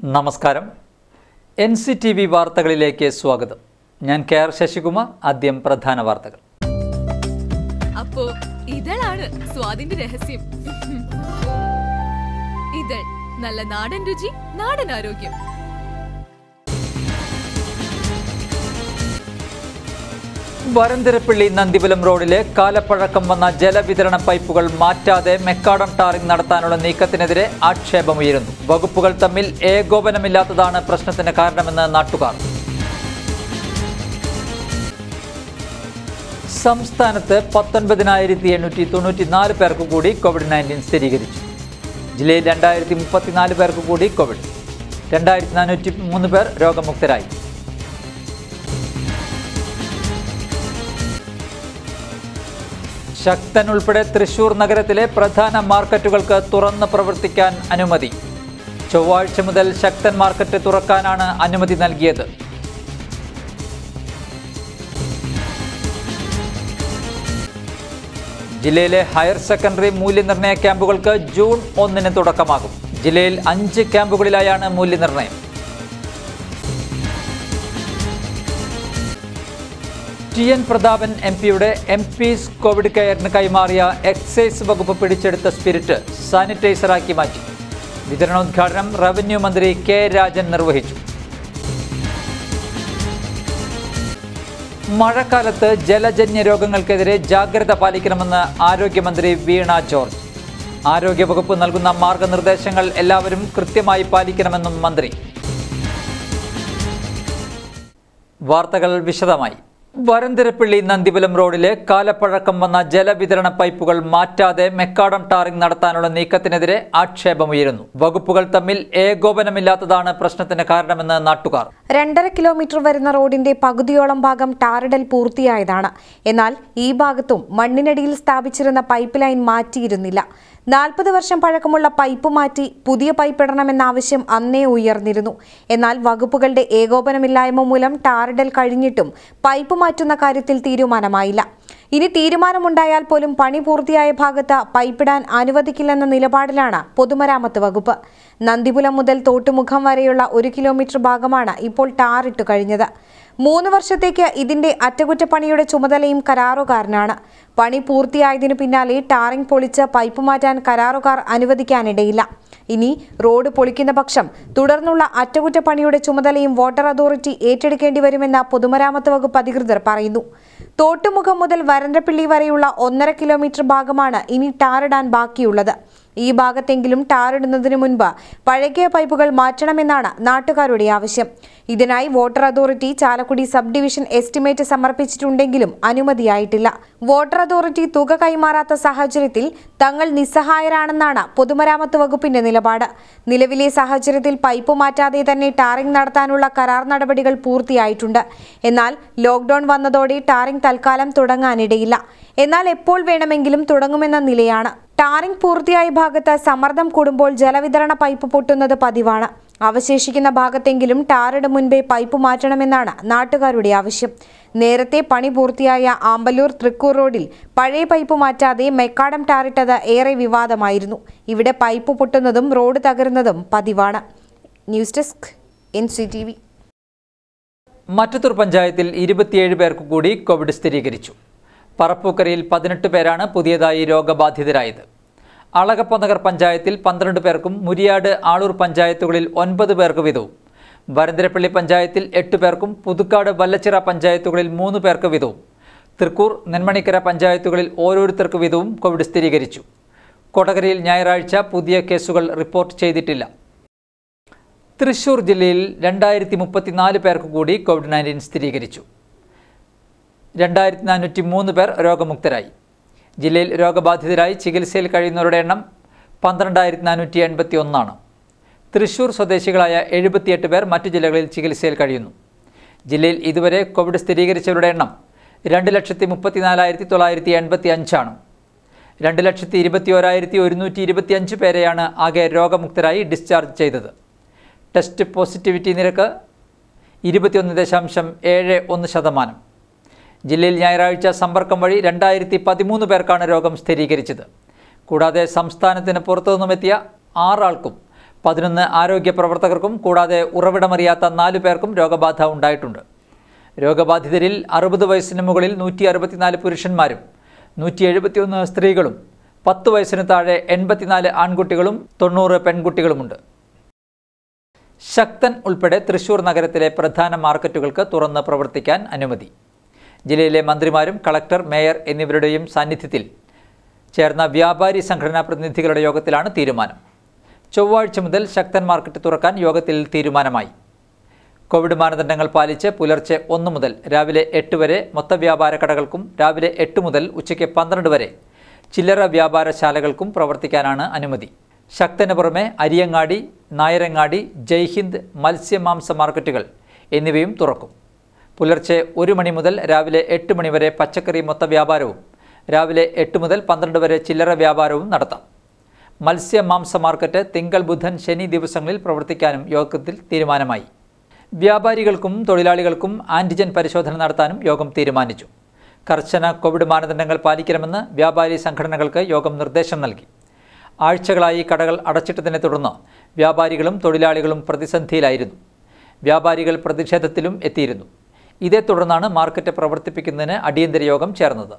നമസ്കാരം. NCTV വാർത്തകളിലേക്ക് സ്വാഗതം. ഞാൻ കെ.ആർ. ശശികുമാർ. ആദ്യം പ്രധാന വാർത്തകൾ. അപ്പോ ഇതാണ് സ്വാദിന്റെ രഹസ്യം. ഇതൾ നല്ല നാടൻ രുചി, നാടൻ ആരോഗ്യം. വരന്തരപ്പള്ളി നന്ദിപുരം റോഡിലെ കാലപ്പഴക്കം വന്ന ജലവിതരണ പൈപ്പുകൾ മാറ്റാതെ മെക്കാഡം ടാറിംഗ് നടത്താനുള്ള നീക്കത്തിനെതിരെ ആക്ഷേപമുയരുന്നു. വകുപ്പുകൾ തമ്മിൽ ഏകോപനമില്ലാത്തതാണ് പ്രശ്നത്തിന് കാരണമെന്ന് നാട്ടുകാർ. സംസ്ഥാനത്ത് 19,894 പേർക്ക് കൂടി COVID-19 സ്ഥിരീകരിച്ചു. ജില്ലയിൽ 2034 പേർക്ക് കൂടി കോവിഡ്. 2403 പേർ രോഗമുക്തരായി. ശക്തൻ ഉൾപ്പെടെ തൃശൂർ നഗരത്തിലെ പ്രധാന മാർക്കറ്റുകൾക്ക് തുറന്ന് പ്രവർത്തിക്കാൻ അനുമതി. ചൊവ്വാഴ്ച മുതൽ ശക്തൻ മാർക്കറ്റ് തുറക്കാനാണ് അനുമതി നൽകിയത്. ജില്ലയിലെ ഹയർ സെക്കൻഡറി മൂല്യനിർണ്ണയ ക്യാമ്പുകൾക്ക് ജൂൺ 1 തുടക്കമാകും. ജില്ലയിൽ 5 ക്യാമ്പുകളിലായാണ് മൂല്യനിർണ്ണയം. TN പ്രതാപൻ MP-യുടെ MP's കോവിഡ് കെയറിന് കൈമാറിയ എക്സൈസ് വകുപ്പ് പിടിച്ചെടുത്ത സ്പിരിറ്റ് സാനിറ്റൈസറാക്കി മാറ്റി. വിതരണോദ്ഘാടനം റവന്യൂ മന്ത്രി K. രാജൻ നിർവഹിച്ചു. മഴക്കാലത്ത് ജലജന്യ രോഗങ്ങൾക്കെതിരെ ജാഗ്രത പാലിക്കണമെന്ന് ആരോഗ്യമന്ത്രി വീണ ജോർജ്. ആരോഗ്യവകുപ്പ് നൽകുന്ന മാർഗനിർദ്ദേശങ്ങൾ എല്ലാവരും കൃത്യമായി പാലിക്കണമെന്നും മന്ത്രി. വാർത്തകൾ വിശദമായി. വരന്തരപ്പള്ളി നന്ദിപുരം റോഡിലെ കാലപ്പഴക്കം വന്ന ജലവിതരണ പൈപ്പുകൾ മാറ്റാതെ മെക്കാഡം ടാറിംഗ് നടത്താനുള്ള നീക്കത്തിനെതിരെ ആക്ഷേപമുയരുന്നു. വകുപ്പുകൾ തമ്മിൽ ഏകോപനമില്ലാത്തതാണ് പ്രശ്നത്തിന് കാരണമെന്ന് നാട്ടുകാർ. 2.5 കിലോമീറ്റർ വരുന്ന റോഡിന്റെ പകുതിയോളം ഭാഗം ടാറിടൽ പൂർത്തിയായതാണ്. എന്നാൽ ഈ ഭാഗത്തും മണ്ണിനടിയിൽ സ്ഥാപിച്ചിരുന്ന പൈപ്പ് ലൈൻ മാറ്റിയിരുന്നില്ല. 40 വർഷം പഴക്കമുള്ള പൈപ്പ് മാറ്റി പുതിയ പൈപ്പ് ഇടണമെന്ന ആവശ്യം അന്നേ ഉയർന്നിരുന്നു. എന്നാൽ വകുപ്പുകളുടെ ഏകോപനമില്ലായ്മ മൂലം ടാറിടൽ കഴിഞ്ഞിട്ടും പൈപ്പ് മാറ്റുന്ന കാര്യത്തിൽ തീരുമാനമായില്ല. ഇനി തീരുമാനമുണ്ടായാൽ പോലും പണി പൂർത്തിയായ ഭാഗത്ത് പൈപ്പിടാൻ അനുവദിക്കില്ലെന്ന നിലപാടിലാണ് പൊതുമരാമത്ത് വകുപ്പ്. നന്ദിപുരം മുതൽ തോട്ടുമുഖം വരെയുള്ള 1 കിലോമീറ്റർ ഭാഗമാണ് ഇപ്പോൾ ടാറിട്ട് കഴിഞ്ഞത്. 3 വർഷത്തേക്ക് ഇതിന്റെ അറ്റകുറ്റപ്പണിയുടെ ചുമതലയും കരാറുകാരനാണ്. പണി പൂർത്തിയായതിനു പിന്നാലെ ടാറിംഗ് പൊളിച്ച് പൈപ്പ് മാറ്റാൻ കരാറുകാർ അനുവദിക്കാനിടയില്ല. ഇനി റോഡ് പൊളിക്കുന്ന പക്ഷം തുടർന്നുള്ള അറ്റകുറ്റപ്പണിയുടെ ചുമതലയും വാട്ടർ അതോറിറ്റി ഏറ്റെടുക്കേണ്ടി വരുമെന്ന് പൊതുമരാമത്ത് വകുപ്പ് അധികൃതർ പറയുന്നു. തോട്ടുമുഖം മുതൽ വരന്തരപ്പള്ളി വരെയുള്ള 1.5 കിലോമീറ്റർ ഭാഗമാണ് ഇനി ടാറിടാൻ ബാക്കിയുള്ളത്. ഈ ഭാഗത്തെങ്കിലും ടാറിടുന്നതിനു മുൻപ് പഴകിയ പൈപ്പുകൾ മാറ്റണമെന്നാണ് നാട്ടുകാരുടെ ആവശ്യം. ഇതിനായി water authority Chalakudy sub division estimate സമർപ്പിച്ചിട്ടുണ്ടെങ്കിലും അനുമതിയായിട്ടില്ല. വാട്ടർ അതോറിറ്റി തുക കൈമാറാത്ത സാഹചര്യത്തിൽ തങ്ങൾ നിസ്സഹായരാണെന്നാണ് പൊതുമരാമത്ത് വകുപ്പിന്റെ നിലപാട്. നിലവിലെ സാഹചര്യത്തിൽ പൈപ്പ് മാറ്റാതെ തന്നെ ടാറിംഗ് നടത്താനുള്ള കരാർ നടപടികൾ പൂർത്തിയായിട്ടുണ്ട്. എന്നാൽ ലോക്ക്ഡൌൺ വന്നതോടെ ടാറിംഗ് തൽക്കാലം തുടങ്ങാനിടയില്ല. എന്നാൽ എപ്പോൾ വേണമെങ്കിലും തുടങ്ങുമെന്ന നിലയാണ്. ടാറിംഗ് പൂർത്തിയായ ഭാഗത്ത് സമ്മർദ്ദം കൂടുമ്പോൾ ജലവിതരണ പൈപ്പ് പൊട്ടുന്നത് പതിവാണ്. അവശേഷിക്കുന്ന ഭാഗത്തെങ്കിലും ടാറിടും മുൻപേ പൈപ്പ് മാറ്റണമെന്നാണ് നാട്ടുകാരുടെ ആവശ്യം. നേരത്തെ പണി പൂർത്തിയായ ആമ്പല്ലൂർ തൃക്കൂർ റോഡിൽ പഴയ പൈപ്പ് മാറ്റാതെ മെക്കാഡം ടാറിട്ടത് ഏറെ വിവാദമായിരുന്നു. ഇവിടെ പൈപ്പ് പൊട്ടുന്നതും റോഡ് തകരുന്നതും പതിവാണ്. News desk NCTV. മറ്റത്തൂർ പഞ്ചായത്തിൽ 27 പേർക്ക് കൂടി കോവിഡ് സ്ഥിരീകരിച്ചു. പറപ്പൂക്കരയിൽ 18 പേരാണ് പുതിയതായി രോഗബാധിതരായത്. അളഗപ്പനഗർ പഞ്ചായത്തിൽ 12 പേർക്കും മുരിയാട് ആളൂർ പഞ്ചായത്തുകളിൽ 9 പേർക്ക് വീതവും, വരന്തരപ്പള്ളി പഞ്ചായത്തിൽ 8 പേർക്കും പുതുക്കാട് വല്ലച്ചിറ പഞ്ചായത്തുകളിൽ 3 പേർക്ക് വീതവും, തൃക്കൂർ നെന്മണിക്കര പഞ്ചായത്തുകളിൽ ഓരോരുത്തർക്ക് വീതവും കോവിഡ് സ്ഥിരീകരിച്ചു. കൊടകരയിൽ ഞായറാഴ്ച പുതിയ കേസുകൾ റിപ്പോർട്ട് ചെയ്തിട്ടില്ല. തൃശൂർ ജില്ലയിൽ 2034 പേർക്ക് കൂടി COVID-19 സ്ഥിരീകരിച്ചു. 2403 പേർ രോഗമുക്തരായി. ജില്ലയിൽ രോഗബാധിതരായി ചികിത്സയിൽ കഴിയുന്നവരുടെ എണ്ണം 12481. തൃശൂർ സ്വദേശികളായ 78 പേർ മറ്റു ജില്ലകളിൽ ചികിത്സയിൽ കഴിയുന്നു. ജില്ലയിൽ ഇതുവരെ കോവിഡ് സ്ഥിരീകരിച്ചവരുടെ എണ്ണം 2,34,985 ആണ്. 2,21,125 പേരെയാണ് ആകെ രോഗമുക്തരായി ഡിസ്ചാർജ് ചെയ്തത്. ടെസ്റ്റ് പോസിറ്റിവിറ്റി നിരക്ക് 21.71%. ജില്ലയിൽ ഞായറാഴ്ച സമ്പർക്കം വഴി 2013 പേർക്കാണ് രോഗം സ്ഥിരീകരിച്ചത്. കൂടാതെ സംസ്ഥാനത്തിന് പുറത്തുനിന്നുമെത്തിയ 6 ആൾക്കും 11 ആരോഗ്യ പ്രവർത്തകർക്കും കൂടാതെ ഉറവിടമറിയാത്ത 4 പേർക്കും രോഗബാധ ഉണ്ടായിട്ടുണ്ട്. രോഗബാധിതരിൽ 60 വയസ്സിന് മുകളിൽ 164 പുരുഷന്മാരും 171 സ്ത്രീകളും 10 വയസ്സിന് താഴെ 84 ആൺകുട്ടികളും 90 പെൺകുട്ടികളുമുണ്ട്. ശക്തൻ ഉൾപ്പെടെ തൃശൂർ നഗരത്തിലെ പ്രധാന മാർക്കറ്റുകൾക്ക് തുറന്ന് പ്രവർത്തിക്കാൻ അനുമതി. ജില്ലയിലെ മന്ത്രിമാരും കളക്ടർ, മേയർ എന്നിവരുടെയും സാന്നിധ്യത്തിൽ ചേർന്ന വ്യാപാരി സംഘടനാ പ്രതിനിധികളുടെ യോഗത്തിലാണ് തീരുമാനം. ചൊവ്വാഴ്ച മുതൽ ശക്തൻ മാർക്കറ്റ് തുറക്കാൻ യോഗത്തിൽ തീരുമാനമായി. കോവിഡ് മാനദണ്ഡങ്ങൾ പാലിച്ച് പുലർച്ചെ 1 മുതൽ രാവിലെ 8 വരെ മൊത്ത വ്യാപാര കടകൾക്കും രാവിലെ 8 മുതൽ ഉച്ചയ്ക്ക് 12 വരെ ചില്ലറ വ്യാപാരശാലകൾക്കും പ്രവർത്തിക്കാനാണ് അനുമതി. ശക്തന് പുറമെ അരിയങ്ങാടി, നായരങ്ങാടി, ജയ്ഹിന്ദ്, മത്സ്യമാംസ മാർക്കറ്റുകൾ എന്നിവയും തുറക്കും. പുലർച്ചെ 1 മണി മുതൽ രാവിലെ 8 മണി വരെ പച്ചക്കറി മൊത്ത വ്യാപാരവും രാവിലെ 8 മുതൽ 12 വരെ ചില്ലറ വ്യാപാരവും നടത്താം. മത്സ്യമാംസ മാർക്കറ്റ് തിങ്കൾ, ബുധൻ, ശനി ദിവസങ്ങളിൽ പ്രവർത്തിക്കാനും യോഗത്തിൽ തീരുമാനമായി. വ്യാപാരികൾക്കും തൊഴിലാളികൾക്കും ആന്റിജൻ പരിശോധന നടത്താനും യോഗം തീരുമാനിച്ചു. കർശന കോവിഡ് മാനദണ്ഡങ്ങൾ പാലിക്കണമെന്ന് വ്യാപാരി സംഘടനകൾക്ക് യോഗം നിർദ്ദേശം നൽകി. ആഴ്ചകളായി കടകൾ അടച്ചിട്ടതിനെ തുടർന്ന് വ്യാപാരികളും തൊഴിലാളികളും പ്രതിസന്ധിയിലായിരുന്നു. വ്യാപാരികൾ പ്രതിഷേധത്തിലും എത്തിയിരുന്നു. ഇതേ തുടർന്നാണ് മാർക്കറ്റ് പ്രവർത്തിപ്പിക്കുന്നതിന് അടിയന്തര യോഗം ചേർന്നത്.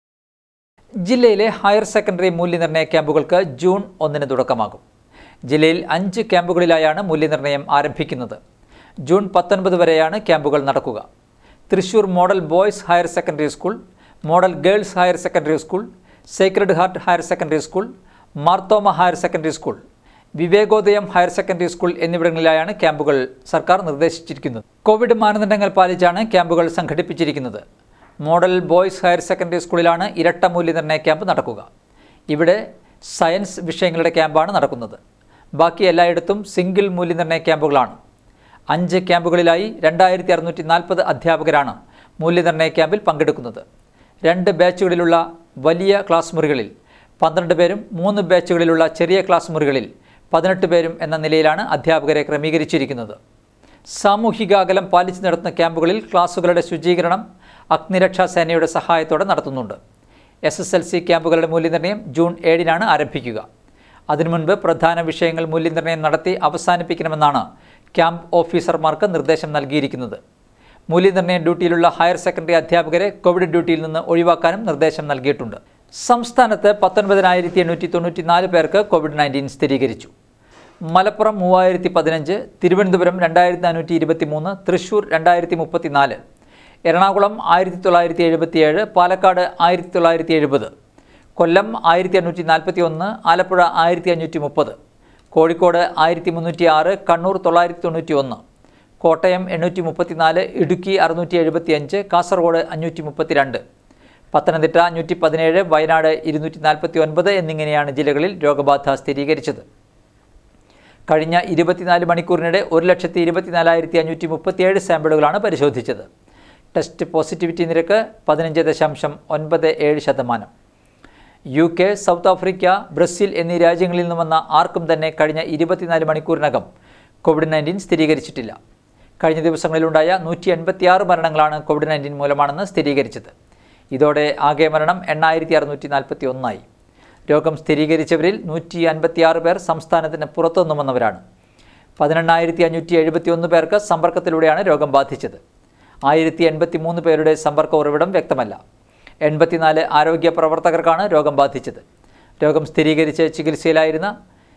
ജില്ലയിലെ ഹയർ സെക്കൻഡറി മൂല്യനിർണ്ണയ ക്യാമ്പുകൾക്ക് ജൂൺ 1 തുടക്കമാകും. ജില്ലയിൽ 5 ക്യാമ്പുകളിലായാണ് മൂല്യനിർണ്ണയം ആരംഭിക്കുന്നത്. ജൂൺ 19 വരെയാണ് ക്യാമ്പുകൾ നടക്കുക. Thrissur model boys higher secondary school, model girls higher secondary school, sacred heart higher secondary school, Marthoma higher secondary school, Vivekodayam higher secondary school എന്നിവിടങ്ങളിലായാണ് ക്യാമ്പുകൾ സർക്കാർ നിർദ്ദേശിച്ചിരിക്കുന്നത്. കോവിഡ് മാനദണ്ഡങ്ങൾ പാലിച്ചാണ് ക്യാമ്പുകൾ സംഘടിപ്പിച്ചിരിക്കുന്നത്. മോഡൽ ബോയ്സ് ഹയർ സെക്കൻഡറി സ്കൂളിലാണ് ഇരട്ട മൂല്യനിർണ്ണയ ക്യാമ്പ് നടക്കുക. ഇവിടെ സയൻസ് വിഷയങ്ങളുടെ ക്യാമ്പാണ് നടക്കുന്നത്. ബാക്കി എല്ലായിടത്തും സിംഗിൾ മൂല്യനിർണ്ണയ ക്യാമ്പുകളാണ്. 5 ക്യാമ്പുകളിലായി 2640 അധ്യാപകരാണ് മൂല്യനിർണ്ണയ ക്യാമ്പിൽ പങ്കെടുക്കുന്നത്. 2 ബാച്ചുകളിലുള്ള വലിയ ക്ലാസ് മുറികളിൽ 12 പേരും 3 ബാച്ചുകളിലുള്ള ചെറിയ ക്ലാസ് മുറികളിൽ 18 പേരും എന്ന നിലയിലാണ് അധ്യാപകരെ ക്രമീകരിച്ചിരിക്കുന്നത്. സാമൂഹിക അകലം പാലിച്ച് നടത്തുന്ന ക്യാമ്പുകളിൽ ക്ലാസുകളുടെ ശുചീകരണം അഗ്നിരക്ഷാ സേനയുടെ സഹായത്തോടെ നടത്തുന്നുണ്ട്. SSLC ക്യാമ്പുകളുടെ മൂല്യനിർണ്ണയം ജൂൺ 7 ആരംഭിക്കുക. അതിനു മുൻപ് പ്രധാന വിഷയങ്ങൾ മൂല്യനിർണ്ണയം നടത്തി അവസാനിപ്പിക്കണമെന്നാണ് ക്യാമ്പ് ഓഫീസർമാർക്ക് നിർദ്ദേശം നൽകിയിരിക്കുന്നത്. മൂല്യനിർണ്ണയ ഡ്യൂട്ടിയിലുള്ള ഹയർ സെക്കൻഡറി അധ്യാപകരെ കോവിഡ് ഡ്യൂട്ടിയിൽ നിന്ന് ഒഴിവാക്കാനും നിർദ്ദേശം നൽകിയിട്ടുണ്ട്. സംസ്ഥാനത്ത് 19,894 പേർക്ക് COVID-19 സ്ഥിരീകരിച്ചു. മലപ്പുറം 3015, തിരുവനന്തപുരം 2423, തൃശൂർ 2034, എറണാകുളം 1977, പാലക്കാട് 1970, കൊല്ലം 1841, ആലപ്പുഴ 1530, കോഴിക്കോട് 1306, കണ്ണൂർ 991, കോട്ടയം 834, ഇടുക്കി 675, കാസർഗോഡ് 532, പത്തനംതിട്ട 517, വയനാട് 249 എന്നിങ്ങനെയാണ് ജില്ലകളിൽ രോഗബാധ സ്ഥിരീകരിച്ചത്. കഴിഞ്ഞ 24 മണിക്കൂറിനിടെ 1,24,537 സാമ്പിളുകളാണ് പരിശോധിച്ചത്. ടെസ്റ്റ് പോസിറ്റിവിറ്റി നിരക്ക് 15.97%. UK, സൗത്ത് ആഫ്രിക്ക, ബ്രസീൽ എന്നീ രാജ്യങ്ങളിൽ നിന്ന് വന്ന ആർക്കും തന്നെ കഴിഞ്ഞ 24 മണിക്കൂറിനകം COVID-19 സ്ഥിരീകരിച്ചിട്ടില്ല. കഴിഞ്ഞ ദിവസങ്ങളിലുണ്ടായ 186 മരണങ്ങളാണ് COVID-19 മൂലമാണെന്ന് സ്ഥിരീകരിച്ചത്. ഇതോടെ ആകെ മരണം 8,641 രോഗം സ്ഥിരീകരിച്ചവരിൽ 156 പേർ സംസ്ഥാനത്തിന് പുറത്തുനിന്ന് വന്നവരാണ്. 18,571 പേർക്ക് സമ്പർക്കത്തിലൂടെയാണ് രോഗം ബാധിച്ചത്. 1083 പേരുടെ സമ്പർക്ക ഉറവിടം വ്യക്തമല്ല. 84 ആരോഗ്യ പ്രവർത്തകർക്കാണ് രോഗം ബാധിച്ചത്. രോഗം സ്ഥിരീകരിച്ച് ചികിത്സയിലായിരുന്ന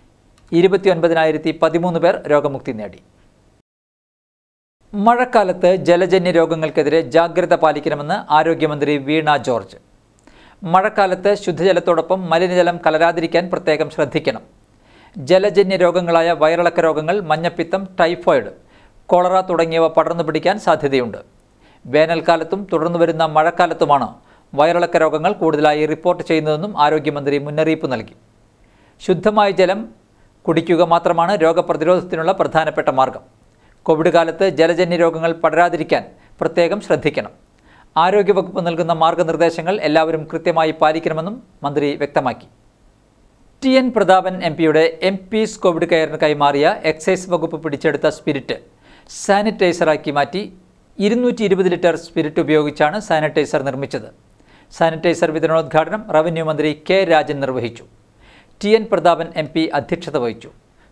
29,013 പേർ രോഗമുക്തി നേടി. മഴക്കാലത്ത് ജലജന്യ രോഗങ്ങൾക്കെതിരെ ജാഗ്രത പാലിക്കണമെന്ന് ആരോഗ്യമന്ത്രി വീണ ജോർജ്. മഴക്കാലത്ത് ശുദ്ധജലത്തോടൊപ്പം മലിനജലം കലരാതിരിക്കാൻ പ്രത്യേകം ശ്രദ്ധിക്കണം. ജലജന്യ രോഗങ്ങളായ വയറിളക്ക രോഗങ്ങൾ, മഞ്ഞപ്പിത്തം, ടൈഫോയിഡ്, കോളറ തുടങ്ങിയവ പടർന്നു പിടിക്കാൻ സാധ്യതയുണ്ട്. വേനൽക്കാലത്തും തുടർന്നു വരുന്ന മഴക്കാലത്തുമാണ് വയറിളക്ക രോഗങ്ങൾ കൂടുതലായി റിപ്പോർട്ട് ചെയ്യുന്നതെന്നും ആരോഗ്യമന്ത്രി മുന്നറിയിപ്പ് നൽകി. ശുദ്ധമായ ജലം കുടിക്കുക മാത്രമാണ് രോഗപ്രതിരോധത്തിനുള്ള പ്രധാനപ്പെട്ട മാർഗം. കോവിഡ് കാലത്ത് ജലജന്യ രോഗങ്ങൾ പടരാതിരിക്കാൻ പ്രത്യേകം ശ്രദ്ധിക്കണം. ആരോഗ്യവകുപ്പ് നൽകുന്ന മാർഗനിർദ്ദേശങ്ങൾ എല്ലാവരും കൃത്യമായി പാലിക്കണമെന്നും മന്ത്രി വ്യക്തമാക്കി. TN പ്രതാപൻ MPയുടെ MP's കോവിഡ് കെയറിന് കൈമാറിയ എക്സൈസ് വകുപ്പ് പിടിച്ചെടുത്ത സ്പിരിറ്റ് സാനിറ്റൈസറാക്കി മാറ്റി. 220 ലിറ്റർ സ്പിരിറ്റ് ഉപയോഗിച്ചാണ് സാനിറ്റൈസർ നിർമ്മിച്ചത്. സാനിറ്റൈസർ വിതരണോദ്ഘാടനം റവന്യൂ മന്ത്രി K. രാജൻ നിർവഹിച്ചു. TN പ്രതാപൻ MP അധ്യക്ഷത വഹിച്ചു.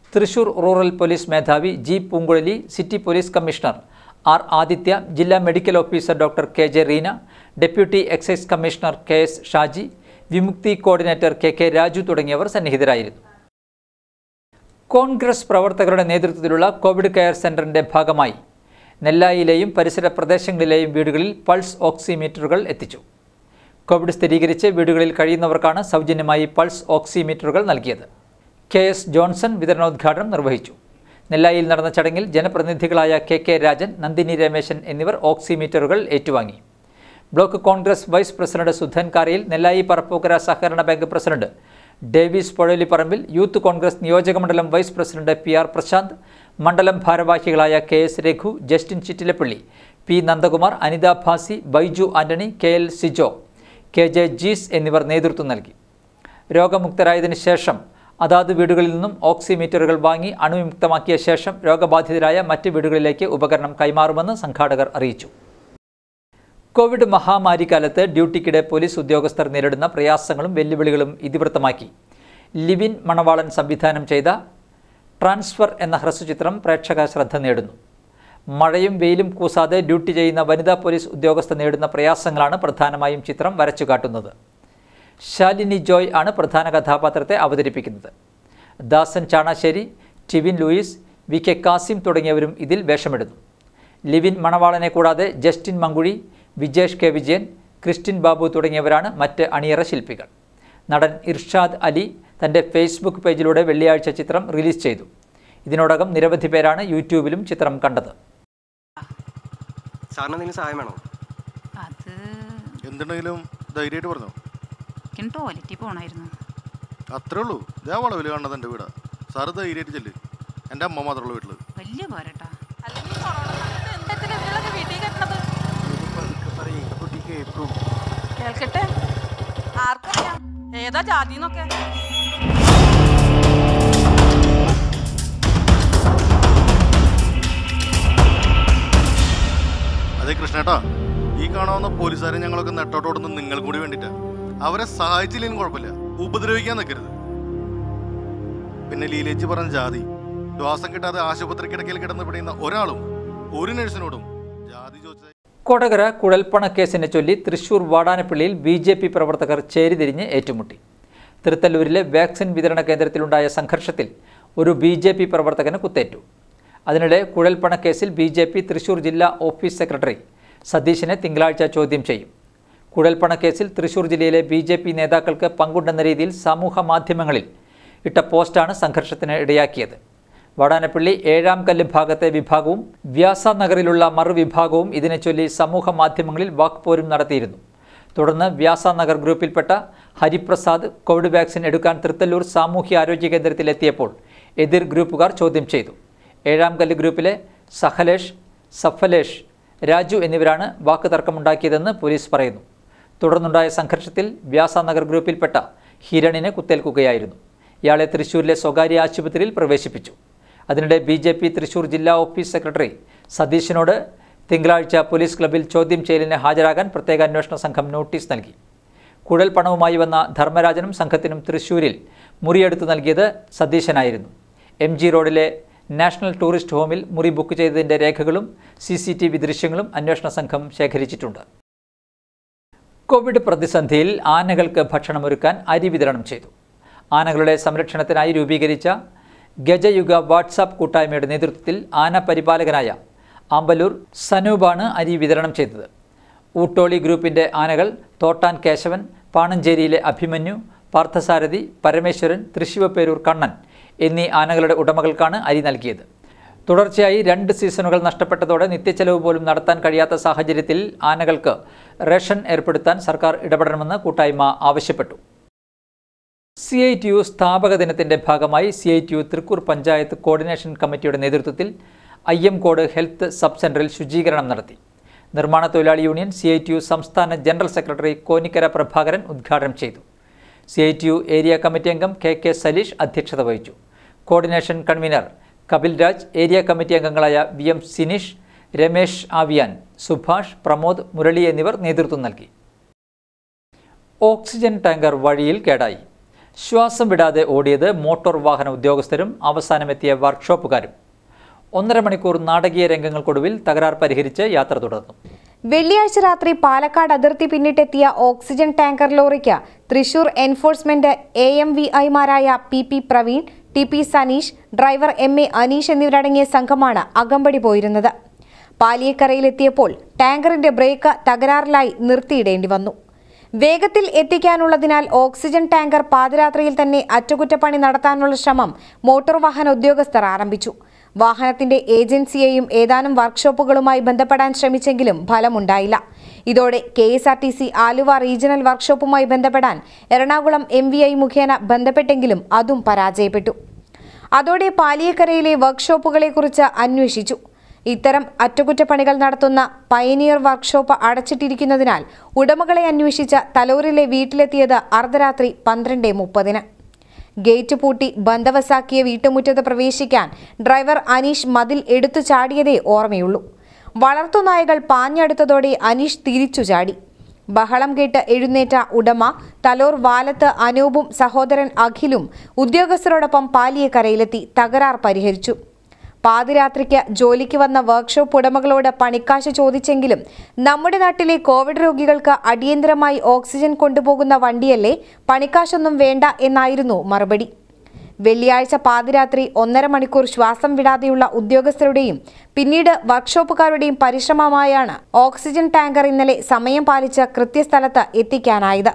തൃശൂർ റൂറൽ പോലീസ് മേധാവി G Poonkuzhali, city police commissioner R Aditya, ജില്ലാ medical officer doctor K J Reena, deputy excise commissioner K S Shaji, Vimukthi coordinator K K Raju തുടങ്ങിയവർ സന്നിഹിതരായിരുന്നു. കോൺഗ്രസ് പ്രവർത്തകരുടെ നേതൃത്വത്തിലുള്ള കോവിഡ് കെയർ സെന്ററിന്റെ ഭാഗമായി നെല്ലായിലെയും പരിസര പ്രദേശങ്ങളിലെയും വീടുകളിൽ പൾസ് ഓക്സിമീറ്ററുകൾ എത്തിച്ചു. കോവിഡ് സ്ഥിരീകരിച്ച് വീടുകളിൽ കഴിയുന്നവർക്കാണ് സൗജന്യമായി പൾസ് ഓക്സിമീറ്ററുകൾ നൽകിയത്. കെ എസ് ജോൺസൺ വിതരണോദ്ഘാടനം നിർവഹിച്ചു. നെല്ലായിൽ നടന്ന ചടങ്ങിൽ ജനപ്രതിനിധികളായ കെ കെ രാജൻ, നന്ദിനി രമേശൻ എന്നിവർ ഓക്സിമീറ്ററുകൾ ഏറ്റുവാങ്ങി. Block Congress vice president Sudhan Karayil, Nellayi Parappukkara സഹകരണ bank president Davis Pozhaliparambil, youth Congress നിയോജകമണ്ഡലം vice president P R Prashanth, മണ്ഡലം ഭാരവാഹികളായ K S Raghu, Justin Chittilappilly, P Nandakumar, Anitha Bhasi, Baiju Antony, K L Sijo, K J Jees എന്നിവർ നേതൃത്വം നൽകി. രോഗമുക്തരായതിനു ശേഷം അതാത് വീടുകളിൽ നിന്നും ഓക്സിമീറ്ററുകൾ വാങ്ങി അണുവിമുക്തമാക്കിയ ശേഷം രോഗബാധിതരായ മറ്റ് വീടുകളിലേക്ക് ഉപകരണം കൈമാറുമെന്ന് സംഘാടകർ അറിയിച്ചു. കോവിഡ് മഹാമാരി കാലത്ത് ഡ്യൂട്ടിക്കിടെ പോലീസ് ഉദ്യോഗസ്ഥർ നേരിടുന്ന പ്രയാസങ്ങളും വെല്ലുവിളികളും ഇതിവൃത്തമാക്കി ലിവിൻ മണവാളൻ സംവിധാനം ചെയ്ത ട്രാൻസ്ഫർ എന്ന ഹ്രസ്വചിത്രം പ്രേക്ഷക ശ്രദ്ധ നേടുന്നു. മഴയും വെയിലും കൂസാതെ ഡ്യൂട്ടി ചെയ്യുന്ന വനിതാ പോലീസ് ഉദ്യോഗസ്ഥർ നേരിടുന്ന പ്രയാസങ്ങളാണ് പ്രധാനമായും ചിത്രം വരച്ചുകാട്ടുന്നത്. ശാലിനി ജോയ് ആണ് പ്രധാന കഥാപാത്രത്തെ അവതരിപ്പിക്കുന്നത്. Dasan Chanassery, Tivin Louis, V K Kasim തുടങ്ങിയവരും ഇതിൽ വേഷമിടുന്നു. ലിവിൻ മണവാളനെ കൂടാതെ Justin Mankuzhi, Vijesh K Vijayan, Christin Babu തുടങ്ങിയവരാണ് മറ്റ് അണിയറ ശില്പികൾ. നടൻ ഇർഷാദ് അലി തൻ്റെ ഫേസ്ബുക്ക് പേജിലൂടെ വെള്ളിയാഴ്ച ചിത്രം റിലീസ് ചെയ്തു. ഇതിനോടകം നിരവധി പേരാണ് യൂട്യൂബിലും ചിത്രം കണ്ടത്. സഹായം വേണോ? അത് എന്തുണ്ടെങ്കിലും ധൈര്യമായിട്ട് പറഞ്ഞു. ടോയ്ലറ്റിൽ പോണായിരുന്നു. അത്രേ ഉള്ളൂ. ഇതേ വളവിൽ കാണുന്നത് എൻ്റെ വീടാ. സാറ് ധൈര്യമായിട്ട് ചെല്ല്. എൻ്റെ അമ്മ മാത്രമുള്ള വീട്ടിൽ വലിയ പോരട്ടാ. കേൾക്കട്ടെ, ആർക്കറിയാം ഏതാ ജാതിന്നൊക്കെ. അതെ കൃഷ്ണേട്ടാ, ഈ കാണാവുന്ന പോലീസുകാരെ ഞങ്ങളൊക്കെ നെട്ടോട്ടോടുന്ന നിങ്ങൾ കൂടി വേണ്ടിട്ടാ. അവരെ സഹായിച്ചില്ലെങ്കിലും കുഴപ്പമില്ല, ഉപദ്രവിക്കാൻ നിൽക്കരുത്. പിന്നെ ലീലേച്ചി പറഞ്ഞ ജാതി, ശ്വാസം കിട്ടാതെ ആശുപത്രി കിടക്കയിൽ കിടന്ന് പിടിയുന്ന ഒരാളും ഒരു നഴ്സിനോടും ജാതി ചോദിച്ചത്. കൊടകര കുഴൽപ്പണക്കേസിനെ ചൊല്ലി തൃശൂർ വാടാനപ്പള്ളിയിൽ BJP പ്രവർത്തകർ ചേരിതിരിഞ്ഞ് ഏറ്റുമുട്ടി. തൃത്തല്ലൂരിലെ വാക്സിൻ വിതരണ കേന്ദ്രത്തിലുണ്ടായ സംഘർഷത്തിൽ ഒരു BJP പ്രവർത്തകന് കുത്തേറ്റു. അതിനിടെ കുഴൽപ്പണക്കേസിൽ BJP തൃശൂർ ജില്ലാ ഓഫീസ് സെക്രട്ടറി സതീശനെ തിങ്കളാഴ്ച ചോദ്യം ചെയ്യും. കുഴൽപ്പണക്കേസിൽ തൃശൂർ ജില്ലയിലെ BJP നേതാക്കൾക്ക് പങ്കുണ്ടെന്ന രീതിയിൽ സമൂഹ മാധ്യമങ്ങളിൽ ഇട്ട പോസ്റ്റാണ് സംഘർഷത്തിന് ഇടയാക്കിയത്. വാടാനപ്പള്ളി ഏഴാംകല്ല് ഭാഗത്തെ വിഭാഗവും വ്യാസനഗറിലുള്ള മറുവിഭാഗവും ഇതിനെ ചൊല്ലി സമൂഹ മാധ്യമങ്ങളിൽ വാക്പോരും നടത്തിയിരുന്നു. തുടർന്ന് വ്യാസനഗർ ഗ്രൂപ്പിൽപ്പെട്ട ഹരിപ്രസാദ് കോവിഡ് വാക്സിൻ എടുക്കാൻ തൃത്തല്ലൂർ സാമൂഹ്യാരോഗ്യ കേന്ദ്രത്തിലെത്തിയപ്പോൾ എതിർ ഗ്രൂപ്പുകാർ ചോദ്യം ചെയ്തു. ഏഴാംകല്ല് ഗ്രൂപ്പിലെ സഹലേഷ്, സഫലേഷ്, രാജു എന്നിവരാണ് വാക്കുതർക്കമുണ്ടാക്കിയതെന്ന് പോലീസ് പറയുന്നു. തുടർന്നുണ്ടായ സംഘർഷത്തിൽ വ്യാസനഗർ ഗ്രൂപ്പിൽപ്പെട്ട ഹിരണിന് കുത്തേൽക്കുകയായിരുന്നു. ഇയാളെ തൃശൂരിലെ സ്വകാര്യ ആശുപത്രിയിൽ പ്രവേശിപ്പിച്ചു. അതിനിടെ BJP തൃശൂർ ജില്ലാ ഓഫീസ് സെക്രട്ടറി സതീശനോട് തിങ്കളാഴ്ച പോലീസ് ക്ലബ്ബിൽ ചോദ്യം ചെയ്യലിന് ഹാജരാകാൻ പ്രത്യേക അന്വേഷണ സംഘം നോട്ടീസ് നൽകി. കുഴൽപ്പണവുമായി വന്ന ധർമ്മരാജനും സംഘത്തിനും തൃശൂരിൽ മുറിയെടുത്തു നൽകിയത് സതീശനായിരുന്നു. MG റോഡിലെ നാഷണൽ ടൂറിസ്റ്റ് ഹോമിൽ മുറി ബുക്ക് ചെയ്തതിൻ്റെ രേഖകളും CCTV ദൃശ്യങ്ങളും അന്വേഷണ സംഘം ശേഖരിച്ചിട്ടുണ്ട്. കോവിഡ് പ്രതിസന്ധിയിൽ ആനകൾക്ക് ഭക്ഷണമൊരുക്കാൻ അരി വിതരണം ചെയ്തു. ആനകളുടെ സംരക്ഷണത്തിനായി രൂപീകരിച്ച ഗജയുഗ വാട്സാപ്പ് കൂട്ടായ്മയുടെ നേതൃത്വത്തിൽ ആന പരിപാലകനായ ആമ്പലൂർ സനൂപാണ് അരി വിതരണം ചെയ്തത്. ഊട്ടോളി ഗ്രൂപ്പിൻ്റെ ആനകൾ തോട്ടാൻ കേശവൻ, പാണഞ്ചേരിയിലെ അഭിമന്യു, പാർത്ഥസാരഥി, പരമേശ്വരൻ, തൃശ്ശിവപ്പേരൂർ കണ്ണൻ എന്നീ ആനകളുടെ ഉടമകൾക്കാണ് അരി നൽകിയത്. തുടർച്ചയായി 2 സീസണുകൾ നഷ്ടപ്പെട്ടതോടെ നിത്യച്ചെലവ് പോലും നടത്താൻ കഴിയാത്ത സാഹചര്യത്തിൽ ആനകൾക്ക് റേഷൻ ഏർപ്പെടുത്താൻ സർക്കാർ ഇടപെടണമെന്ന് കൂട്ടായ്മ ആവശ്യപ്പെട്ടു. CITU സ്ഥാപക ദിനത്തിൻ്റെ ഭാഗമായി CITU തൃക്കൂർ പഞ്ചായത്ത് കോർഡിനേഷൻ കമ്മിറ്റിയുടെ നേതൃത്വത്തിൽ അയ്യംകോട് ഹെൽത്ത് സബ് സെൻ്ററിൽ ശുചീകരണം നടത്തി. നിർമ്മാണ തൊഴിലാളി യൂണിയൻ CITU സംസ്ഥാന ജനറൽ സെക്രട്ടറി കോനിക്കര പ്രഭാകരൻ ഉദ്ഘാടനം ചെയ്തു. CITU ഏരിയ കമ്മിറ്റി അംഗം KK സലീഷ് അധ്യക്ഷത വഹിച്ചു. Coordination convener Kapil Raj, area committee അംഗങ്ങളായ VM സിനീഷ്, രമേശ് ആവിയാൻ, സുഭാഷ്, പ്രമോദ്, മുരളി എന്നിവർ നേതൃത്വം നൽകി. ഓക്സിജൻ ടാങ്കർ വഴിയിൽ കേടായി. ശ്വാസം വിടാതെ ഓടിയത് മോട്ടോർ വാഹന ഉദ്യോഗസ്ഥരും അവസാനമെത്തിയ വർക്ക്ഷോപ്പുകാരും. 1.5 മണിക്കൂർ നാടകീയ രംഗങ്ങൾക്കൊടുവിൽ തകരാർ പരിഹരിച്ച് യാത്ര തുടർന്നു. വെള്ളിയാഴ്ച രാത്രി പാലക്കാട് അതിർത്തി പിന്നിട്ടെത്തിയ ഓക്സിജൻ ടാങ്കർ ലോറിക്ക് തൃശൂർ എൻഫോഴ്സ്മെന്റ് AMVIമാരായ PP Praveen, TP Saneesh, driver MA Aneesh എന്നിവരടങ്ങിയ സംഘമാണ് അകമ്പടി പോയിരുന്നത്. പാലിയേക്കരയിലെത്തിയപ്പോൾ ടാങ്കറിന്റെ ബ്രേക്ക് തകരാറിലായി നിർത്തിയിടേണ്ടി വന്നു. വേഗത്തിൽ എത്തിക്കാനുള്ളതിനാൽ ഓക്സിജൻ ടാങ്കർ പാതിരാത്രിയിൽ തന്നെ അറ്റകുറ്റപ്പണി നടത്താനുള്ള ശ്രമം മോട്ടോർ വാഹന ഉദ്യോഗസ്ഥർ ആരംഭിച്ചു. വാഹനത്തിന്റെ ഏജൻസിയെയും ഏതാനും വർക്ക്ഷോപ്പുകളുമായി ബന്ധപ്പെടാൻ ശ്രമിച്ചെങ്കിലും ഫലമുണ്ടായില്ല. ഇതോടെ KSRTC ആലുവ റീജിയണൽ വർക്ക്ഷോപ്പുമായി ബന്ധപ്പെടാൻ എറണാകുളം MVI മുഖേന ബന്ധപ്പെട്ടെങ്കിലും അതും പരാജയപ്പെട്ടു. അതോടെ പാലിയേക്കരയിലെ വർക്ക്ഷോപ്പുകളെക്കുറിച്ച് അന്വേഷിച്ചു. ഇത്തരം അറ്റകുറ്റപ്പണികൾ നടത്തുന്ന പയനിയർ വർക്ക്ഷോപ്പ് അടച്ചിട്ടിരിക്കുന്നതിനാൽ ഉടമകളെ അന്വേഷിച്ച തലോറിലെ വീട്ടിലെത്തിയത് അർദ്ധരാത്രി 12:30. ഗേറ്റ് പൂട്ടി ബന്ദവസാക്കിയ വീട്ടുമുറ്റത്ത് പ്രവേശിക്കാൻ ഡ്രൈവർ അനീഷ് മതിൽ എടുത്തു ചാടിയതേ ഓർമ്മയുള്ളൂ. വളർത്തുനായകൾ പാഞ്ഞടുത്തതോടെ അനീഷ് തിരിച്ചു ചാടി. ബഹളം കേട്ട് എഴുന്നേറ്റ ഉടമ തലോർ വാലത്ത് അനൂപും സഹോദരൻ അഖിലും ഉദ്യോഗസ്ഥരോടൊപ്പം പാലിയേക്കരയിലെത്തി തകരാർ പരിഹരിച്ചു. പാതിരാത്രിക്ക് ജോലിക്ക് വന്ന വർക്ക്ഷോപ്പ് ഉടമകളോട് പണിക്കാശ് ചോദിച്ചെങ്കിലും നമ്മുടെ നാട്ടിലെ കോവിഡ് രോഗികൾക്ക് അടിയന്തരമായി ഓക്സിജൻ കൊണ്ടുപോകുന്ന വണ്ടിയല്ലേ, പണിക്കാശൊന്നും വേണ്ട എന്നായിരുന്നു മറുപടി. വെള്ളിയാഴ്ച പാതിരാത്രി 1.5 മണിക്കൂർ ശ്വാസം വിടാതെയുള്ള ഉദ്യോഗസ്ഥരുടെയും പിന്നീട് വർക്ക്ഷോപ്പുകാരുടെയും പരിശ്രമമായാണ് ഓക്സിജൻ ടാങ്കർ ഇന്നലെ സമയം പാലിച്ച് കൃത്യസ്ഥലത്ത് എത്തിക്കാനായത്.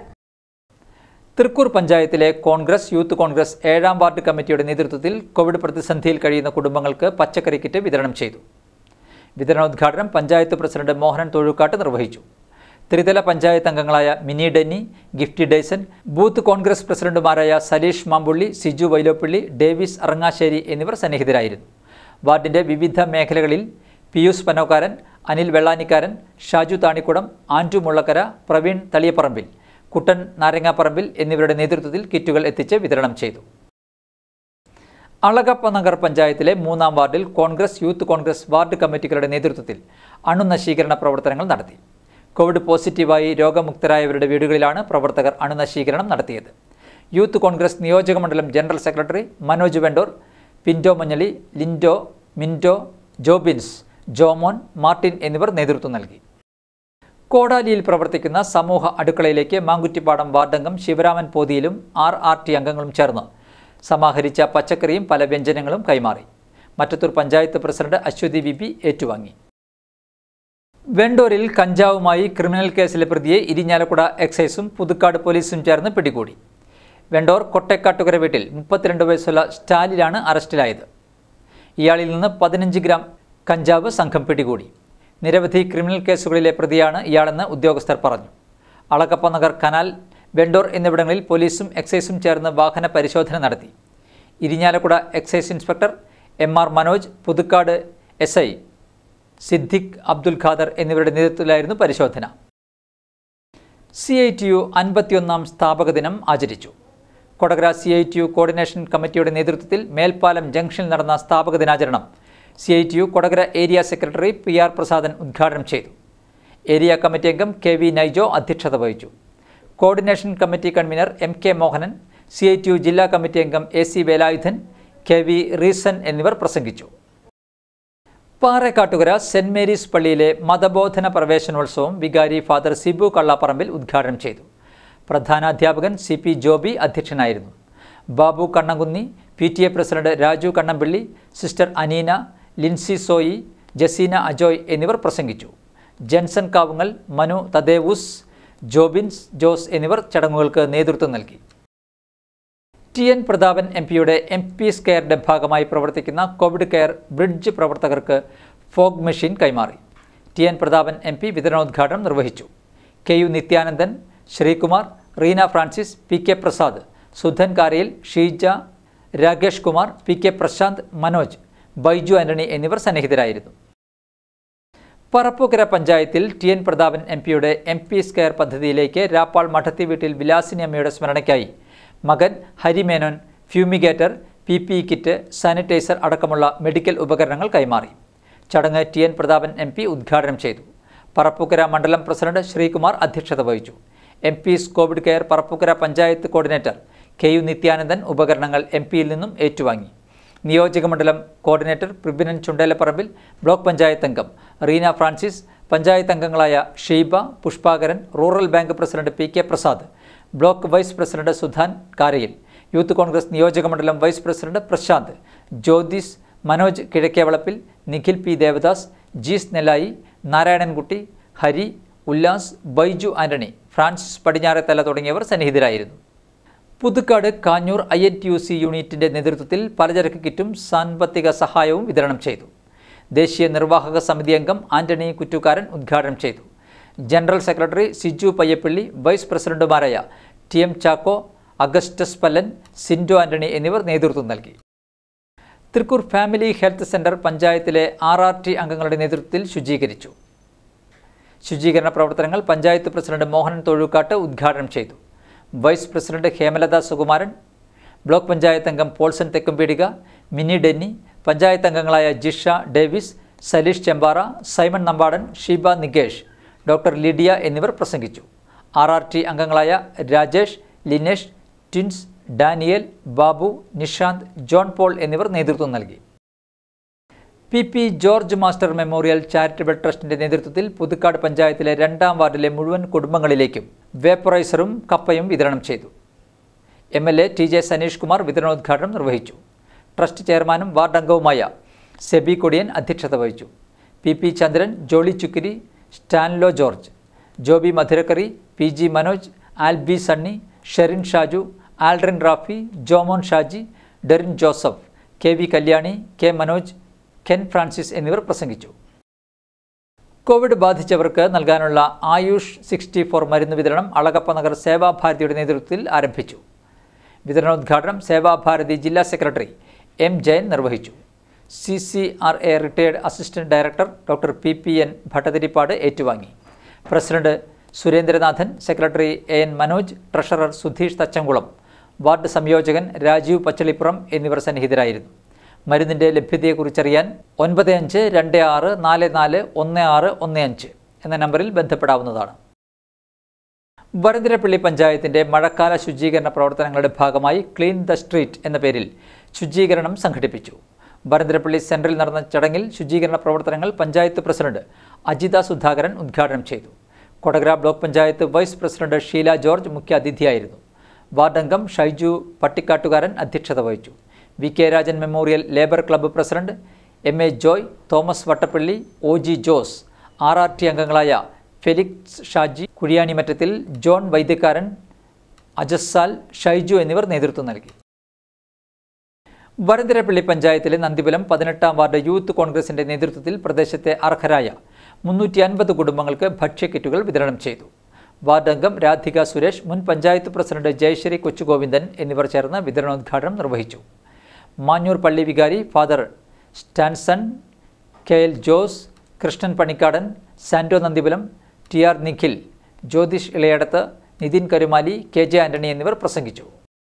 തൃക്കൂർ പഞ്ചായത്തിലെ കോൺഗ്രസ് യൂത്ത് കോൺഗ്രസ് 7ാം വാർഡ് കമ്മിറ്റിയുടെ നേതൃത്വത്തിൽ കോവിഡ് പ്രതിസന്ധിയിൽ കഴിയുന്ന കുടുംബങ്ങൾക്ക് പച്ചക്കറി കിറ്റ് വിതരണം ചെയ്തു. വിതരണോദ്ഘാടനം പഞ്ചായത്ത് പ്രസിഡന്റ് മോഹനൻ തൊഴുക്കാട്ട് നിർവഹിച്ചു. ത്രിതല പഞ്ചായത്ത് അംഗങ്ങളായ മിനി ഡെന്നി, ഗിഫ്റ്റി ഡേസൻ, ബൂത്ത് കോൺഗ്രസ് പ്രസിഡന്റുമാരായ സലീഷ് മാമ്പുള്ളി, സിജു വൈലോപ്പള്ളി, ഡേവിസ് അറങ്ങാശ്ശേരി എന്നിവർ സന്നിഹിതരായിരുന്നു. വാർഡിന്റെ വിവിധ മേഖലകളിൽ പിയൂസ് പനോക്കാരൻ, അനിൽ വെള്ളാനിക്കാരൻ, ഷാജു താണിക്കുടം, ആൻഡു മുള്ളക്കര, പ്രവീൺ തളിയപ്പറമ്പിൽ, കുട്ടൻ നാരങ്ങാപ്പറമ്പിൽ എന്നിവരുടെ നേതൃത്വത്തിൽ കിറ്റുകൾ എത്തിച്ച് വിതരണം ചെയ്തു. അളഗപ്പ നഗർ പഞ്ചായത്തിലെ 3ാം വാർഡിൽ കോൺഗ്രസ് യൂത്ത് കോൺഗ്രസ് വാർഡ് കമ്മിറ്റികളുടെ നേതൃത്വത്തിൽ അണുനശീകരണ പ്രവർത്തനങ്ങൾ നടത്തി. കോവിഡ് പോസിറ്റീവായി രോഗമുക്തരായവരുടെ വീടുകളിലാണ് പ്രവർത്തകർ അണുനശീകരണം നടത്തിയത്. യൂത്ത് കോൺഗ്രസ് നിയോജക മണ്ഡലം general secretary Manoj Vendore, Pinto Manjaly, Lindo, Minto, Jobins, Jomon, Martin എന്നിവർ നേതൃത്വം നൽകി. കോടാലിയിൽ പ്രവർത്തിക്കുന്ന സമൂഹ അടുക്കളയിലേക്ക് മാങ്കുറ്റിപ്പാടം വാർഡംഗം ശിവരാമൻ പോതിയിലും RRT അംഗങ്ങളും ചേർന്ന് സമാഹരിച്ച പച്ചക്കറിയും പല വ്യഞ്ജനങ്ങളും കൈമാറി. മറ്റത്തൂർ പഞ്ചായത്ത് പ്രസിഡന്റ് അശ്വതി വിപി ഏറ്റുവാങ്ങി. വെണ്ടൂരിൽ കഞ്ചാവുമായി ക്രിമിനൽ കേസിലെ പ്രതിയെ ഇരിഞ്ഞാലക്കുട എക്സൈസും പുതുക്കാട് പോലീസും ചേർന്ന് പിടികൂടി. വെണ്ടൂർ കൊട്ടേക്കാട്ടുകര വീട്ടിൽ 32 വയസ്സുള്ള സ്റ്റാലിനാണ് അറസ്റ്റിലായത്. ഇയാളിൽ നിന്ന് 15 ഗ്രാം കഞ്ചാവ് സംഘം പിടികൂടി. നിരവധി ക്രിമിനൽ കേസുകളിലെ പ്രതിയാണ് ഇയാളെന്ന് ഉദ്യോഗസ്ഥർ പറഞ്ഞു. അളഗപ്പ നഗർ, കനാൽ, വെണ്ടൂർ എന്നിവിടങ്ങളിൽ പോലീസും എക്സൈസും ചേർന്ന് വാഹന പരിശോധന നടത്തി. Irinjalakuda excise inspector MR Manoj, Puthukkad SI Siddique Abdul Khader എന്നിവരുടെ നേതൃത്വത്തിലായിരുന്നു പരിശോധന. CITU 51ാം സ്ഥാപക ദിനം ആചരിച്ചു. കൊടകര CITU കോർഡിനേഷൻ കമ്മിറ്റിയുടെ നേതൃത്വത്തിൽ മേൽപ്പാലം ജംഗ്ഷനിൽ നടന്ന സ്ഥാപക ദിനാചരണം CITU Kodakara area secretary PR Prasadan ഉദ്ഘാടനം ചെയ്തു. ഏരിയ കമ്മിറ്റി അംഗം KV നൈജോ അധ്യക്ഷത വഹിച്ചു. Coordination committee convener MK Mohanan, CITU ജില്ലാ കമ്മിറ്റി അംഗം AC വേലായുധൻ, KV റീസൻ എന്നിവർ പ്രസംഗിച്ചു. പാറേക്കാട്ടുകര സെന്റ് മേരീസ് പള്ളിയിലെ മതബോധന പ്രവേശനോത്സവം വികാരി ഫാദർ സിബു കള്ളാപ്പറമ്പിൽ ഉദ്ഘാടനം ചെയ്തു. പ്രധാനാധ്യാപകൻ CP ജോബി അധ്യക്ഷനായിരുന്നു. Babu Kannankunni, PTA president Raju Kannampilly, sister Aneena, Lincy Soyi, Jaseena Ajoy എന്നിവർ പ്രസംഗിച്ചു. ജെൻസൺ കാവുങ്ങൽ, മനു തദേവൂസ്, ജോബിൻസ് ജോസ് എന്നിവർ ചടങ്ങുകൾക്ക് നേതൃത്വം നൽകി. TN പ്രതാപൻ MPയുടെ MP's കെയറിന്റെ ഭാഗമായി പ്രവർത്തിക്കുന്ന കോവിഡ് കെയർ ബ്രിഡ്ജ് പ്രവർത്തകർക്ക് ഫോഗ് മെഷീൻ കൈമാറി. TN പ്രതാപൻ MP വിതരണോദ്ഘാടനം നിർവഹിച്ചു. KU Nithyanandan, Sreekumar, Reena Francis, PK Prasad, Sudhan Karayil, Sheeja, Rakesh Kumar, PK Prashanth, Manoj, Baiju Antony എന്നിവർ സന്നിഹിതരായിരുന്നു. പറപ്പൂക്കര പഞ്ചായത്തിൽ TN പ്രതാപൻ MPയുടെ MP's കെയർ പദ്ധതിയിലേക്ക് രാപ്പാൾ മഠത്തി വീട്ടിൽ വിലാസിനി അമ്മയുടെ സ്മരണയ്ക്കായി മകൻ Harimenon fumigator, PPE kit, sanitiser അടക്കമുള്ള മെഡിക്കൽ ഉപകരണങ്ങൾ കൈമാറി. ചടങ്ങ് TN പ്രതാപൻ MP ഉദ്ഘാടനം ചെയ്തു. പറപ്പൂക്കര മണ്ഡലം പ്രസിഡന്റ് ശ്രീകുമാർ അധ്യക്ഷത വഹിച്ചു. MP's Covid care Parappukkara panchayat coordinator KU Nithyanandan ഉപകരണങ്ങൾ MP-യിൽ നിന്നും ഏറ്റുവാങ്ങി. നിയോജകമണ്ഡലം കോർഡിനേറ്റർ പ്രബിനൻ ചുണ്ടേലപ്പറമ്പിൽ, ബ്ലോക്ക് പഞ്ചായത്ത് അംഗം റീന ഫ്രാൻസിസ്, പഞ്ചായത്ത് അംഗങ്ങളായ Sheeba, Pushpakaran, rural bank president PK Prasad, block vice president Sudhan Karayil, youth Congress നിയോജകമണ്ഡലം vice president Prashanth, Jyothis, Manoj Kizhakkevalappil, Nikhil P Devadas, Jees Nellayi, Narayanankutty, Hari, Ullas, Baiju Antony, Francis Padinjarethala തുടങ്ങിയവർ സന്നിഹിതരായിരുന്നു. പുതുക്കാട് കാഞ്ഞൂർ INTUC യൂണിറ്റിന്റെ നേതൃത്വത്തിൽ പലചരക്ക് കിറ്റും സാമ്പത്തിക സഹായവും വിതരണം ചെയ്തു. ദേശീയ നിർവാഹക സമിതി അംഗം ആന്റണി കുറ്റുകാരൻ ഉദ്ഘാടനം ചെയ്തു. General secretary Siju Payyappilly, vice പ്രസിഡന്റുമാരായ TM Chacko, Augustus Pallan, Sindo Antony എന്നിവർ നേതൃത്വം നൽകി. തൃക്കൂർ ഫാമിലി ഹെൽത്ത് സെന്റർ പഞ്ചായത്തിലെ RRT അംഗങ്ങളുടെ നേതൃത്വത്തിൽ ശുചീകരിച്ചു. ശുചീകരണ പ്രവർത്തനങ്ങൾ പഞ്ചായത്ത് പ്രസിഡന്റ് മോഹനൻ തൊഴുക്കാട്ട് ഉദ്ഘാടനം ചെയ്തു. Vice president Hemalatha Sukumaran, block panchayat അംഗം പോൾസൺ തെക്കുംപീടിക, മിനി ഡെന്നി, പഞ്ചായത്ത് അംഗങ്ങളായ Jisha Davis, Saleesh Chembara, Simon Nampadan, Sheeba Nikesh, doctor Lydia എന്നിവർ പ്രസംഗിച്ചു. RRT അംഗങ്ങളായ Rajesh, Linesh, Twins, Daniel, Babu, Nishanth, John Paul എന്നിവർ നേതൃത്വം നൽകി. PP George master memorial charitable ട്രസ്റ്റിന്റെ നേതൃത്വത്തിൽ പുതുക്കാട് പഞ്ചായത്തിലെ 2ാം വാർഡിലെ മുഴുവൻ കുടുംബങ്ങളിലേക്കും വേപ്പറൈസറും കപ്പയും വിതരണം ചെയ്തു. MLA TJ സനീഷ് കുമാർ വിതരണോദ്ഘാടനം നിർവഹിച്ചു. ട്രസ്റ്റ് ചെയർമാനും വാർഡ് അംഗവുമായ സെബി കൊടിയൻ അധ്യക്ഷത വഹിച്ചു. PP Chandran, Jolly Chukkiri, Stanlo George, Joby Madhurakkari, PG Manoj, Alby Sunny, Sherin Shaju, Aldrin Rafi, Jomon Shaji, Derin Joseph, KV Kalyani, K Manoj, Ken Francis എന്നിവർ പ്രസംഗിച്ചു. കോവിഡ് ബാധിച്ചവർക്ക് നൽകാനുള്ള ആയുഷ് 64 മരുന്ന് വിതരണം അളഗപ്പനഗർ സേവാഭാരതിയുടെ നേതൃത്വത്തിൽ ആരംഭിച്ചു. വിതരണോദ്ഘാടനം സേവാഭാരതി ജില്ലാ സെക്രട്ടറി M ജയൻ നിർവഹിച്ചു. CCRA retired assistant director doctor PPN Bhattathiripad ഏറ്റുവാങ്ങി. President Surendranathan, secretary AN Manoj, treasurer Sudheesh Thachamkulam, ward സംയോജകൻ രാജീവ് പച്ചളിപ്പുറം എന്നിവർ സന്നിഹിതരായിരുന്നു. മരുന്നിൻ്റെ ലഭ്യതയെക്കുറിച്ചറിയാൻ 9526441615 എന്ന നമ്പറിൽ ബന്ധപ്പെടാവുന്നതാണ്. വരന്തരപ്പള്ളി പഞ്ചായത്തിൻ്റെ മഴക്കാല ശുചീകരണ പ്രവർത്തനങ്ങളുടെ ഭാഗമായി ക്ലീൻ ദ സ്ട്രീറ്റ് എന്ന പേരിൽ ശുചീകരണം സംഘടിപ്പിച്ചു. വരന്തരപ്പള്ളി സെൻട്രൽ നടന്ന ചടങ്ങിൽ ശുചീകരണ പ്രവർത്തനങ്ങൾ പഞ്ചായത്ത് പ്രസിഡന്റ് അജിത സുധാകരൻ ഉദ്ഘാടനം ചെയ്തു. Kodakara block panchayat vice president Sheela George മുഖ്യാതിഥിയായിരുന്നു. വാർഡ് അംഗം ഷൈജു പട്ടിക്കാട്ടുകാരൻ അധ്യക്ഷത വഹിച്ചു. VK Rajan memorial labour club president MA Joy, Thomas Vattappally, OG Jose, RRT അംഗങ്ങളായ ഫെലിക്സ് ഷാജി, കുഴിയാണിമറ്റത്തിൽ, ജോൺ വൈദ്യക്കാരൻ, അജസാൽ, ഷൈജു എന്നിവർ നേതൃത്വം നൽകി. വരന്തരപ്പള്ളി പഞ്ചായത്തിലെ നന്ദിപുലം 18ാം വാർഡ് യൂത്ത് കോൺഗ്രസിന്റെ നേതൃത്വത്തിൽ പ്രദേശത്തെ അർഹരായ 350 കുടുംബങ്ങൾക്ക് ഭക്ഷ്യക്കിറ്റുകൾ വിതരണം ചെയ്തു. വാർഡ് അംഗം രാധിക സുരേഷ്, മുൻ പഞ്ചായത്ത് പ്രസിഡന്റ് ജയശ്രീ കൊച്ചുഗോവിന്ദൻ എന്നിവർ ചേർന്ന് വിതരണോദ്ഘാടനം നിർവഹിച്ചു. മാഞ്ഞൂർ പള്ളി വികാരി father Stanson, KL Jose, Krishnan Panikkadan, Santo Nandipulam, TR Nikhil, Jyothish Ilayadath, Nithin Karumali, KJ Antony എന്നിവർ പ്രസംഗിച്ചു.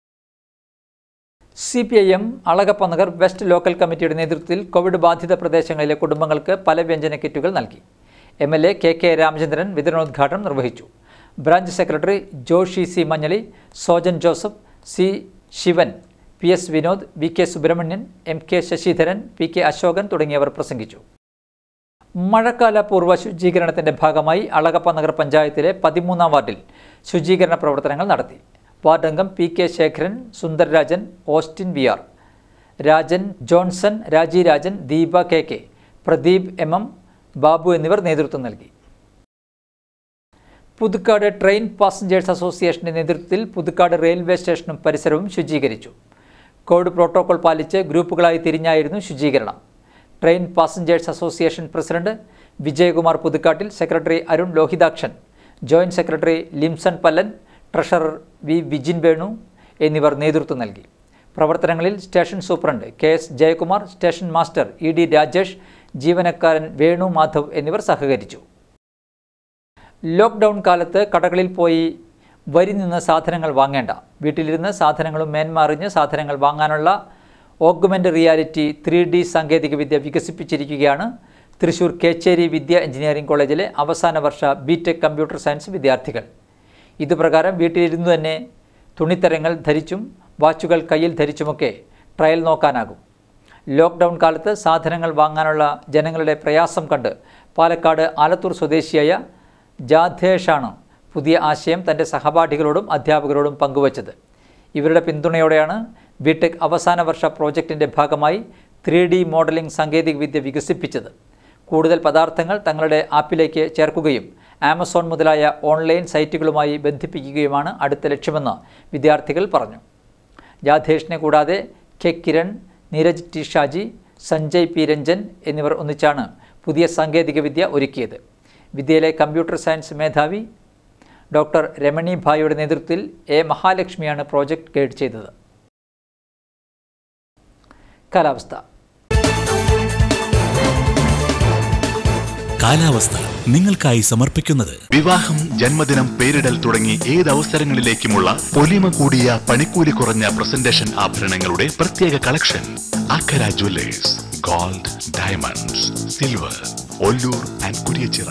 CPIM അളഗപ്പനഗർ വെസ്റ്റ് ലോക്കൽ കമ്മിറ്റിയുടെ നേതൃത്വത്തിൽ കോവിഡ് ബാധിത പ്രദേശങ്ങളിലെ കുടുംബങ്ങൾക്ക് പല വ്യഞ്ജന കിറ്റുകൾ നൽകി. MLA KK രാമചന്ദ്രൻ വിതരണോദ്ഘാടനം നിർവഹിച്ചു. Branch secretary Joshy C Manjaly, Sojan Joseph, C Shivan, PS Vinod, VK Subrahmanyan, MK Sasidharan, PK Ashokan തുടങ്ങിയവർ പ്രസംഗിച്ചു. മഴക്കാല പൂർവ്വ ശുചീകരണത്തിന്റെ ഭാഗമായി അളഗപ്പനഗർ പഞ്ചായത്തിലെ 13ാം വാർഡിൽ ശുചീകരണ പ്രവർത്തനങ്ങൾ നടത്തി. വാർഡ് അംഗം PK Sekharan, Sundarrajan, Austin VR, Rajan Johnson, Raji Rajan, Deepa KK, Pradeep MM, Babu എന്നിവർ നേതൃത്വം നൽകി. പുതുക്കാട് ട്രെയിൻ പാസഞ്ചേഴ്സ് അസോസിയേഷന്റെ നേതൃത്വത്തിൽ പുതുക്കാട് റെയിൽവേ സ്റ്റേഷനും പരിസരവും ശുചീകരിച്ചു. കോവിഡ് പ്രോട്ടോകോൾ പാലിച്ച് ഗ്രൂപ്പുകളായി തിരിഞ്ഞായിരുന്നു ശുചീകരണം. Train passengers association president Vijayakumar പുതുക്കാട്ടിൽ, secretary Arun Lohithakshan, joint secretary Limson Pallan, treasurer V Vijin Venu എന്നിവർ നേതൃത്വം നൽകി. പ്രവർത്തനങ്ങളിൽ station superintendent KS Jayakumar, station master ED Rajesh, ജീവനക്കാരൻ വേണു മാധവ് എന്നിവർ സഹകരിച്ചു. ലോക്ക്ഡൗൺ കാലത്ത് കടകളിൽ പോയി വരി നിന്ന് സാധനങ്ങൾ വാങ്ങേണ്ട, വീട്ടിലിരുന്ന് സാധനങ്ങളും മേന്മാറിഞ്ഞ് സാധനങ്ങൾ വാങ്ങാനുള്ള ഓഗ്മെൻ്റ് റിയാലിറ്റി 3D സാങ്കേതികവിദ്യ വികസിപ്പിച്ചിരിക്കുകയാണ് തൃശൂർ കേച്ചേരി വിദ്യ എഞ്ചിനീയറിംഗ് കോളേജിലെ അവസാന വർഷ BTech കമ്പ്യൂട്ടർ സയൻസ് വിദ്യാർത്ഥികൾ. ഇതുപ്രകാരം വീട്ടിലിരുന്നു തന്നെ തുണിത്തരങ്ങൾ ധരിച്ചും വാച്ചുകൾ കയ്യിൽ ധരിച്ചുമൊക്കെ ട്രയൽ നോക്കാനാകും. ലോക്ക്ഡൗൺ കാലത്ത് സാധനങ്ങൾ വാങ്ങാനുള്ള ജനങ്ങളുടെ പ്രയാസം കണ്ട് പാലക്കാട് ആലത്തൂർ സ്വദേശിയായ ജാഥേഷാണ് പുതിയ ആശയം തൻ്റെ സഹപാഠികളോടും അധ്യാപകരോടും പങ്കുവച്ചത്. ഇവരുടെ പിന്തുണയോടെയാണ് ബിടെക് അവസാന വർഷ പ്രോജക്റ്റിൻ്റെ ഭാഗമായി 3D മോഡലിംഗ് സാങ്കേതികവിദ്യ വികസിപ്പിച്ചത്. കൂടുതൽ പദാർത്ഥങ്ങൾ തങ്ങളുടെ ആപ്പിലേക്ക് ചേർക്കുകയും ആമസോൺ മുതലായ ഓൺലൈൻ സൈറ്റുകളുമായി ബന്ധിപ്പിക്കുകയുമാണ് അടുത്ത ലക്ഷ്യമെന്ന് വിദ്യാർത്ഥികൾ പറഞ്ഞു. ജാഥേഷിനെ കൂടാതെ K Kiran, Neeraj T Shaji, Sanjay P Ranjan എന്നിവർ ഒന്നിച്ചാണ് പുതിയ സാങ്കേതികവിദ്യ ഒരുക്കിയത്. വിദ്യയിലെ കമ്പ്യൂട്ടർ സയൻസ് മേധാവി ഡോക്ടർ രമണി ഭായിയുടെ നേതൃത്വത്തിൽ എ മഹാലക്ഷ്മിയാണ് പ്രോജക്റ്റ് ഗൈഡ് ചെയ്തത്. കാലാവസ്ഥ. കാലാവസ്ഥ നിങ്ങൾക്കായി സമർപ്പിക്കുന്നത് വിവാഹം, ജന്മദിനം, പേരിടൽ തുടങ്ങി ഏത് അവസരങ്ങളിലേക്കുമുള്ള പൊലിമ കൂടിയ പണിക്കൂലി കുറഞ്ഞ പ്രസന്റേഷൻ ആഭരണങ്ങളുടെ പ്രത്യേക collection. Akkara jewellers, gold, diamonds, silver, Ollur and Kuriachira.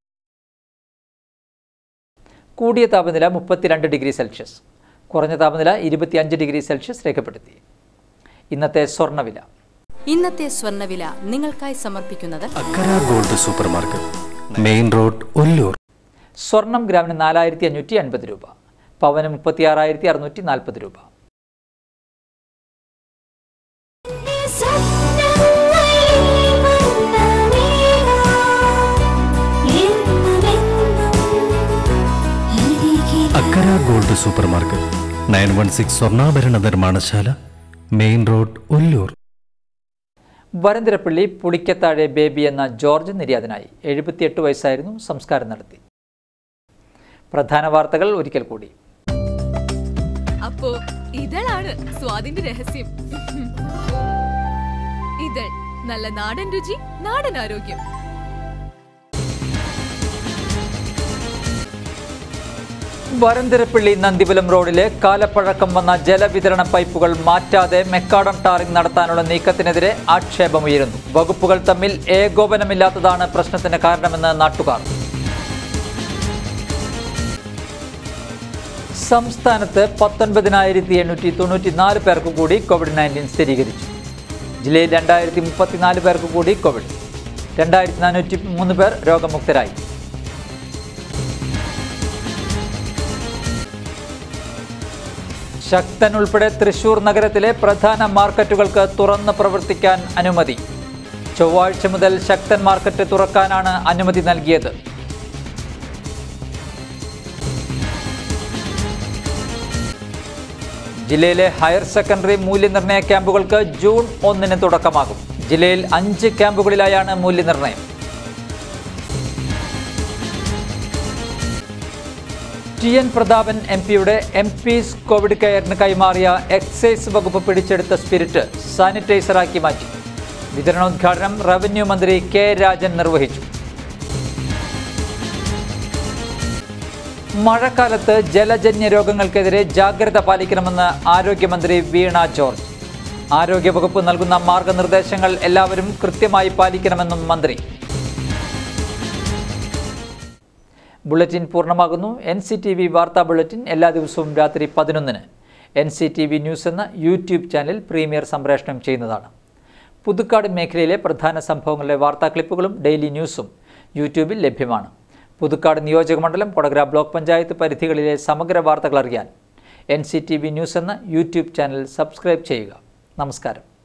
കൂടിയ താപനില 32 ഡിഗ്രി സെൽഷ്യസ്, കുറഞ്ഞ താപനില 25 ഡിഗ്രി സെൽഷ്യസ് രേഖപ്പെടുത്തി. ഇന്നത്തെ സ്വർണ്ണവില. ഇന്നത്തെ സ്വർണ്ണവില നിങ്ങൾക്കായി സമർപ്പിക്കുന്നത് Akkara gold super market, main road, Ollur. സ്വർണം ഗ്രാമിന് 4550 രൂപ, പവന് 36,640 രൂപ. അക്കര ഗോൾഡ് സൂപ്പർ മാർക്കറ്റ്, 916 സ്വർണ്ണാഭരണ നിർമ്മാണശാല, main road, Ollur. Varantharappilly Pulikkathazhe Baby എന്ന ജോർജ് നിര്യാതനായി. 78 വയസ്സായിരുന്നു. സംസ്കാരം നടത്തി. പ്രധാന വാർത്തകൾ ഒരിക്കൽ കൂടി. അപ്പോ ഇതളാണ് സ്വാദിന്റെ രഹസ്യം. ഇതൾ, നല്ല നാടൻ രുചി, നാടൻ ആരോഗ്യം. വരന്തരപ്പള്ളി നന്ദിപുരം റോഡിലെ കാലപ്പഴക്കം വന്ന ജലവിതരണ പൈപ്പുകൾ മാറ്റാതെ മെക്കാഡം ടാറിംഗ് നടത്താനുള്ള നീക്കത്തിനെതിരെ ആക്ഷേപമുയരുന്നു. വകുപ്പുകൾ തമ്മിൽ ഏകോപനമില്ലാത്തതാണ് പ്രശ്നത്തിന് കാരണമെന്ന് നാട്ടുകാർ. സംസ്ഥാനത്ത് 19,894 പേർക്ക് കൂടി COVID-19 സ്ഥിരീകരിച്ചു. ജില്ലയിൽ 2034 പേർക്ക് കൂടി കോവിഡ്. 2403 പേർ രോഗമുക്തരായി. ശക്തൻ ഉൾപ്പെടെ തൃശൂർ നഗരത്തിലെ പ്രധാന മാർക്കറ്റുകൾക്ക് തുറന്ന് പ്രവർത്തിക്കാൻ അനുമതി. ചൊവ്വാഴ്ച മുതൽ ശക്തൻ മാർക്കറ്റ് തുറക്കാനാണ് അനുമതി നൽകിയത്. ജില്ലയിലെ ഹയർ സെക്കൻഡറി മൂല്യനിർണ്ണയ ക്യാമ്പുകൾക്ക് ജൂൺ 1 തുടക്കമാകും. ജില്ലയിൽ 5 ക്യാമ്പുകളിലായാണ് മൂല്യനിർണ്ണയം. ടി.എൻ. പ്രതാപൻ എം.പിയുടെ എം.പീസ് കോവിഡ് കെയറിന് കൈമാറിയ എക്സൈസ് വകുപ്പ് പിടിച്ചെടുത്ത സ്പിരിറ്റ് സാനിറ്റൈസറാക്കി മാറ്റി. വിതരണോദ്ഘാടനം റവന്യൂ മന്ത്രി കെ രാജൻ നിർവഹിച്ചു. മഴക്കാലത്ത് ജലജന്യ രോഗങ്ങൾക്കെതിരെ ജാഗ്രത പാലിക്കണമെന്ന് ആരോഗ്യമന്ത്രി വീണ ജോർജ്. ആരോഗ്യവകുപ്പ് നൽകുന്ന മാർഗനിർദ്ദേശങ്ങൾ എല്ലാവരും കൃത്യമായി പാലിക്കണമെന്നും മന്ത്രി. ബുള്ളറ്റിൻ പൂർണ്ണമാകുന്നു. NCTV വാർത്താ ബുള്ളറ്റിൻ എല്ലാ ദിവസവും രാത്രി 11-ന് NCTV ന്യൂസ് എന്ന യൂട്യൂബ് ചാനൽ പ്രീമിയർ സംപ്രേഷണം ചെയ്യുന്നതാണ്. പുതുക്കാട് മേഖലയിലെ പ്രധാന സംഭവങ്ങളുടെ വാർത്താ ക്ലിപ്പുകളും ഡെയിലി ന്യൂസും യൂട്യൂബിൽ ലഭ്യമാണ്. പുതുക്കാട് നിയോജകമണ്ഡലം, കൊടകര ബ്ലോക്ക് പഞ്ചായത്ത് പരിധികളിലെ സമഗ്ര വാർത്തകൾ അറിയാൻ NCTV ന്യൂസ് എന്ന യൂട്യൂബ് ചാനൽ സബ്സ്ക്രൈബ് ചെയ്യുക. നമസ്കാരം.